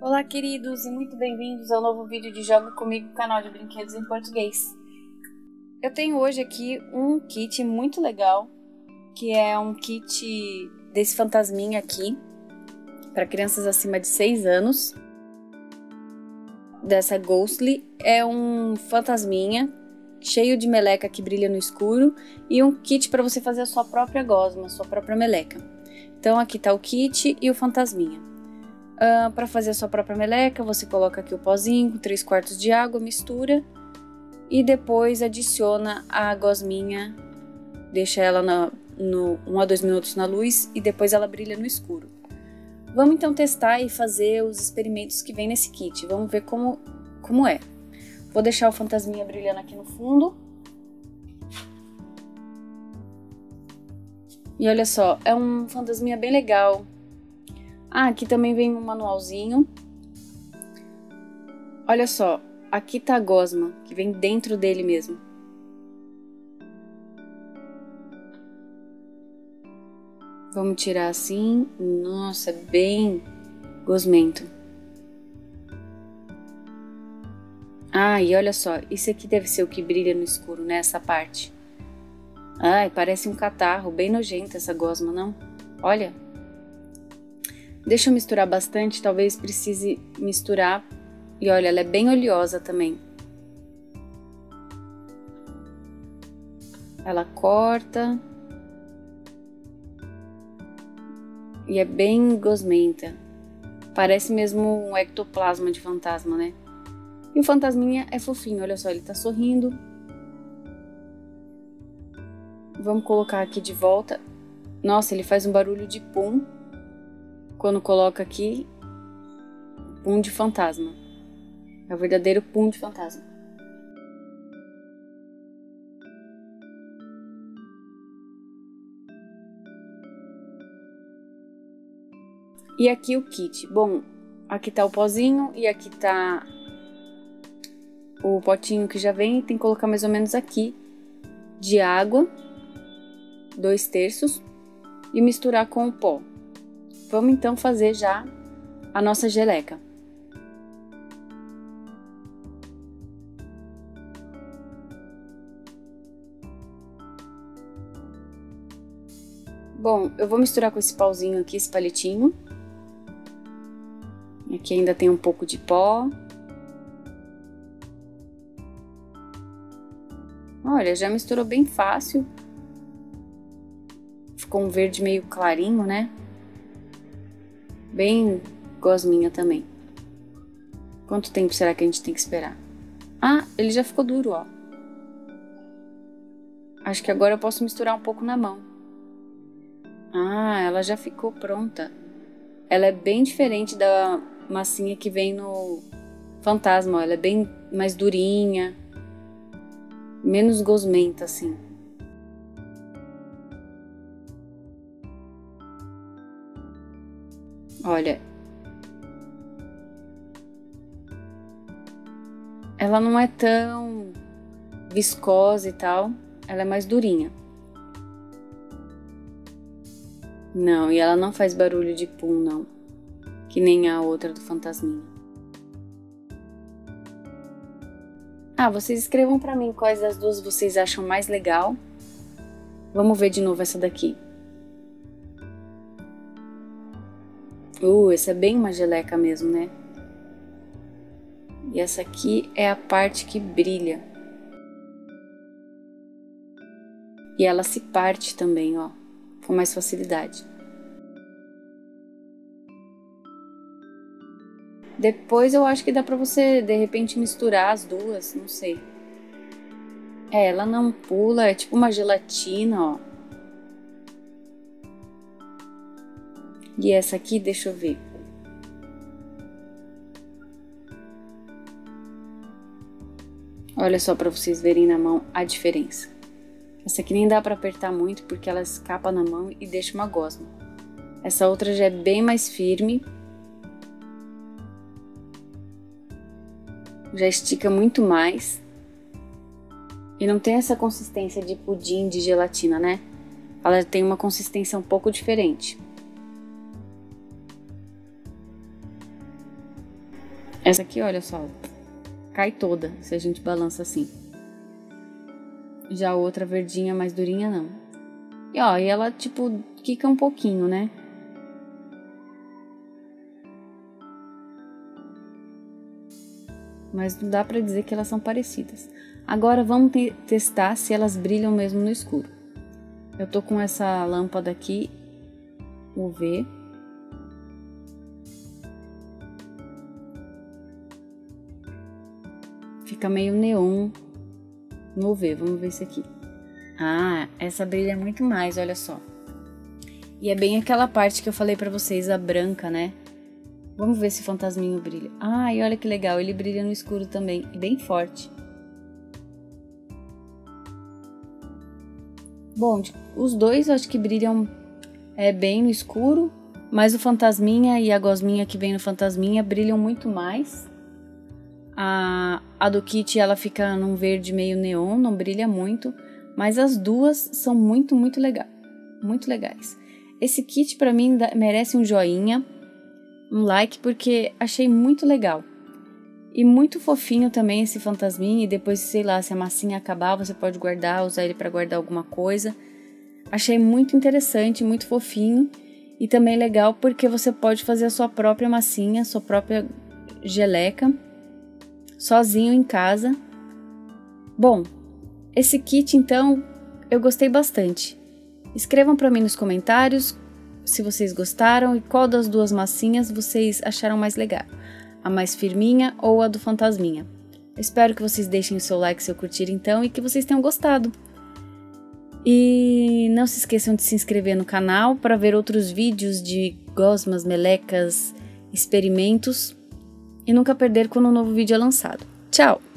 Olá, queridos, e muito bem-vindos ao novo vídeo de Joga Comigo, canal de brinquedos em português. Eu tenho hoje aqui um kit muito legal, que é um kit desse fantasminha aqui, para crianças acima de 6 anos, dessa Ghostly. É um fantasminha cheio de meleca que brilha no escuro e um kit para você fazer a sua própria gosma, a sua própria meleca. Então aqui tá o kit e o fantasminha. Para fazer a sua própria meleca, você coloca aqui o pozinho com 3/4 de água, mistura e depois adiciona a gosminha, deixa ela 1 a 2 minutos na luz e depois ela brilha no escuro. Vamos então testar e fazer os experimentos que vem nesse kit, vamos ver como é. Vou deixar o fantasminha brilhando aqui no fundo. E olha só, é um fantasminha bem legal. Aqui também vem um manualzinho. Olha só, aqui tá a gosma, que vem dentro dele mesmo. Vamos tirar assim. Nossa, é bem gosmento. E olha só, isso aqui deve ser o que brilha no escuro, né? Essa parte. Parece um catarro, bem nojento essa gosma, não? Olha. Deixa eu misturar bastante, talvez precise misturar. E olha, ela é bem oleosa também. Ela corta. E é bem gosmenta. Parece mesmo um ectoplasma de fantasma, né? E o fantasminha é fofinho, olha só, ele tá sorrindo. Vamos colocar aqui de volta. Nossa, ele faz um barulho de pum. Quando coloca aqui, pum de fantasma. É o verdadeiro pum de fantasma. E aqui o kit. Bom, aqui tá o pozinho e aqui tá o potinho que já vem. Tem que colocar mais ou menos aqui de água, 2/3, e misturar com o pó. Vamos então fazer já a nossa geleca. Bom, eu vou misturar com esse pauzinho aqui, esse palitinho. Aqui ainda tem um pouco de pó. Olha, já misturou bem fácil. Ficou um verde meio clarinho, né? Bem gosminha também. Quanto tempo será que a gente tem que esperar? Ele já ficou duro, ó. Acho que agora eu posso misturar um pouco na mão. Ela já ficou pronta. Ela é bem diferente da massinha que vem no fantasma, ó. Ela é bem mais durinha, menos gosmenta, assim. Olha, ela não é tão viscosa e tal, ela é mais durinha. Não, e ela não faz barulho de pum, não, que nem a outra do fantasminha. Vocês escrevam pra mim quais das duas vocês acham mais legal. Vamos ver de novo essa daqui. Essa é bem uma geleca mesmo, né? E essa aqui é a parte que brilha. E ela se parte também, ó, com mais facilidade. Depois eu acho que dá pra você, de repente, misturar as duas, não sei. Ela não pula, é tipo uma gelatina, ó. E essa aqui, deixa eu ver. Olha só pra vocês verem na mão a diferença. Essa aqui nem dá pra apertar muito porque ela escapa na mão e deixa uma gosma. Essa outra já é bem mais firme. Já estica muito mais. E não tem essa consistência de pudim de gelatina, né? Ela tem uma consistência um pouco diferente. Essa aqui, olha só, cai toda se a gente balança assim. Já a outra verdinha mais durinha não. E ó, e ela tipo quica um pouquinho, né? Mas não dá pra dizer que elas são parecidas. Agora vamos testar se elas brilham mesmo no escuro. Eu tô com essa lâmpada aqui, UV. Fica meio neon no UV, vamos ver esse aqui. Ah, essa brilha muito mais, olha só. E é bem aquela parte que eu falei pra vocês, a branca, né? Vamos ver se o fantasminho brilha. Ah, e olha que legal, ele brilha no escuro também, bem forte. Bom, os dois eu acho que brilham bem no escuro, mas o fantasminha e a gosminha que vem no fantasminha brilham muito mais. A do kit ela fica num verde meio neon, não brilha muito, mas as duas são muito legais. Esse kit pra mim merece um joinha, um like, porque achei muito legal. E muito fofinho também esse fantasminha, e depois, sei lá, se a massinha acabar, você pode guardar, usar ele pra guardar alguma coisa. Achei muito interessante, muito fofinho, e também legal porque você pode fazer a sua própria massinha, sua própria geleca, sozinho em casa. Bom, esse kit então eu gostei bastante. Escrevam para mim nos comentários se vocês gostaram e qual das duas massinhas vocês acharam mais legal, a mais firminha ou a do fantasminha. Eu espero que vocês deixem o seu like se eu curtir então e que vocês tenham gostado. E não se esqueçam de se inscrever no canal para ver outros vídeos de gosmas, melecas, experimentos e nunca perder quando um novo vídeo é lançado. Tchau!